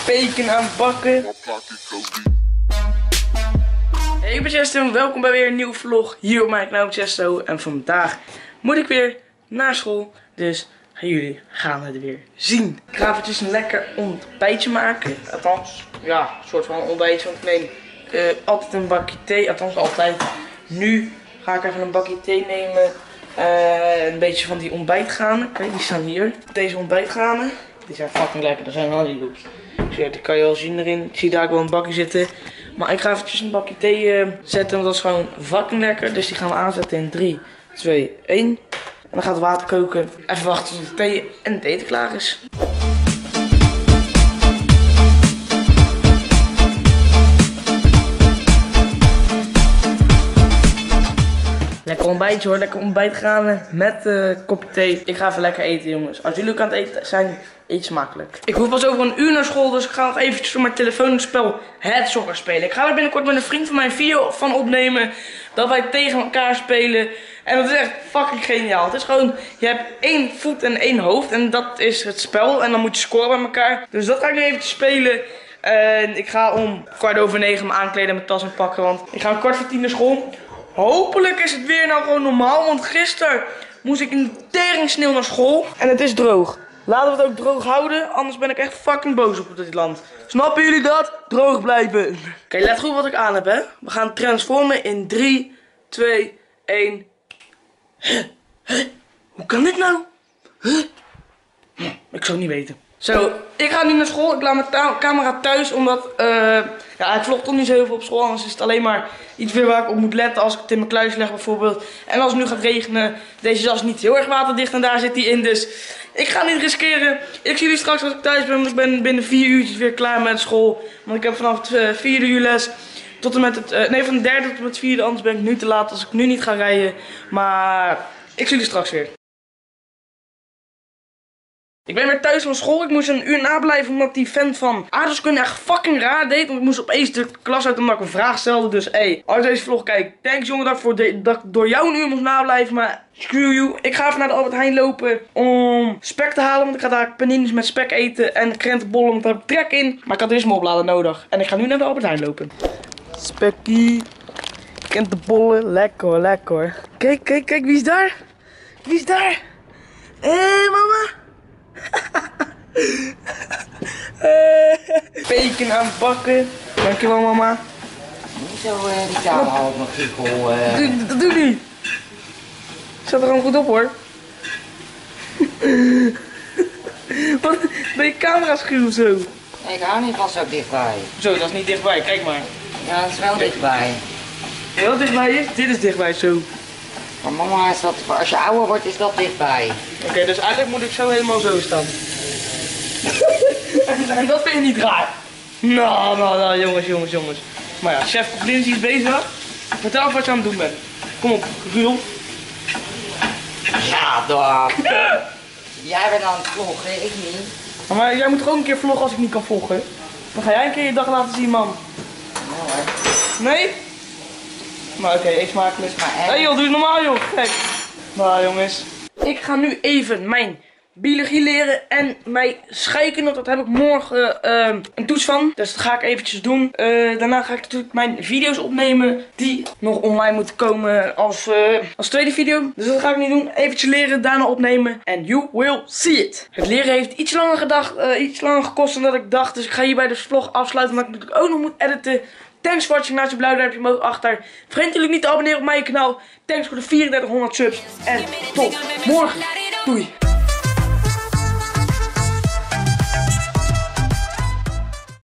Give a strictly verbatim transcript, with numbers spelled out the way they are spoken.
bacon aan het bakken. Hey, ik ben Chesto en welkom bij weer een nieuwe vlog hier op mijn kanaal Chesto. En vandaag moet ik weer naar school, dus gaan jullie gaan het weer zien. Ik ga eventjes een lekker ontbijtje maken. Althans, ja, een soort van ontbijtje, want ik neem uh, altijd een bakje thee. Althans, altijd. Nu ga ik even een bakje thee nemen. Uh, een beetje van die ontbijtgranen. Kijk, die staan hier. Deze ontbijtgranen. Die zijn fucking lekker. Dat zijn al die loops. Dus die kan je wel zien erin. Ik zie daar ook wel een bakje zitten. Maar ik ga eventjes een bakje thee uh, zetten. Want dat is gewoon fucking lekker. Dus die gaan we aanzetten in drie, twee, één. En dan gaat het water koken. Even wachten tot de thee en het eten klaar is. Lekker ontbijtje hoor, lekker ontbijtgranen met een uh, kopje thee. Ik ga even lekker eten jongens. Als jullie ook aan het eten zijn, eet smakelijk. Ik hoef pas over een uur naar school, dus ik ga nog eventjes op mijn telefoon het spel Het Soccer spelen. Ik ga er binnenkort met een vriend van mij een video van opnemen. Dat wij tegen elkaar spelen. En dat is echt fucking geniaal. Het is gewoon, je hebt één voet en één hoofd. En dat is het spel. En dan moet je scoren bij elkaar. Dus dat ga ik nu eventjes spelen. En ik ga om kwart over negen me aankleden en mijn tas inpakken. Want ik ga om kwart voor tien naar school. Hopelijk is het weer nou gewoon normaal, want gisteren moest ik in de teringsneeuw naar school. En het is droog. Laten we het ook droog houden, anders ben ik echt fucking boos op dit land. Snappen jullie dat? Droog blijven. Oké, okay, let goed wat ik aan heb, hè. We gaan transformen in drie, twee, één. Huh? Huh? Hoe kan dit nou? Huh? Hm, ik zou het niet weten. Zo, ik ga nu naar school. Ik laat mijn camera thuis, omdat uh, ja, ik vlog toch niet zo heel veel op school. Anders is het alleen maar iets weer waar ik op moet letten als ik het in mijn kluis leg bijvoorbeeld. En als het nu gaat regenen, deze jas is niet heel erg waterdicht en daar zit hij in. Dus ik ga niet riskeren. Ik zie jullie straks als ik thuis ben, want ik ben binnen vier uurtjes weer klaar met school. Want ik heb vanaf het uh, vierde uur les tot en met het, uh, nee van de derde tot en met het vierde, anders ben ik nu te laat als ik nu niet ga rijden. Maar ik zie jullie straks weer. Ik ben weer thuis van school. Ik moest een uur nablijven omdat die vent van aardrijkskunde echt fucking raar deed. Want ik moest opeens de klas uit omdat ik een vraag stelde. Dus hé, hey, als je deze vlog kijkt, thanks jongen dat ik, voor de, dat ik door jou een uur moest nablijven. Maar screw you. Ik ga even naar de Albert Heijn lopen om spek te halen. Want ik ga daar panini's met spek eten en krentenbollen. Want daar heb ik trek in. Maar ik had eerst mijn oplader nodig. En ik ga nu naar de Albert Heijn lopen. Spekkie. Krentenbollen. Lekker, lekker. Kijk, kijk, kijk. Wie is daar? Wie is daar? Hé hey, mama. Bacon aan het bakken. Dankjewel mama. Niet zo uh, die camera ook nog giegel. Uh... Doe, dat doe niet. Zet er gewoon goed op hoor. Wat? Ben je camera schuw of zo? Nee, ik hou niet van zo dichtbij. Zo, dat is niet dichtbij. Kijk maar. Ja, dat is wel dichtbij. Heel dichtbij is? Dit is dichtbij zo. Maar mama, is dat, als je ouder wordt is dat dichtbij. Oké, okay, dus eigenlijk moet ik zo helemaal zo staan. En dat vind je niet raar. Nou, nou, nou, jongens, jongens, jongens. Maar ja, chef Lindsay is bezig. Vertel wat je aan het doen bent. Kom op, Ruel. Ja, dan. Jij bent aan het vloggen, ik niet. Maar jij moet toch ook een keer vloggen als ik niet kan vloggen? Dan ga jij een keer je dag laten zien, man. Nee? Nee? Maar oké, okay, eet smakelijk. Hé hey, joh, doe het normaal joh, gek. Nou jongens, ik ga nu even mijn biologie leren en mijn scheikunde. Dat heb ik morgen uh, een toets van. Dus dat ga ik eventjes doen. Uh, daarna ga ik natuurlijk mijn video's opnemen die nog online moeten komen als, uh, als tweede video. Dus dat ga ik nu doen. Eventjes leren, daarna opnemen. En you will see it. Het leren heeft iets langer, gedacht, uh, iets langer gekost dan dat ik dacht. Dus ik ga hierbij de vlog afsluiten, omdat ik natuurlijk ook nog moet editen. Thanks for watching, naast je blauw duimpje omhoog achter. Vergeet natuurlijk niet te abonneren op mijn kanaal. Thanks voor de vierduizend driehonderd subs. En tot morgen. Doei.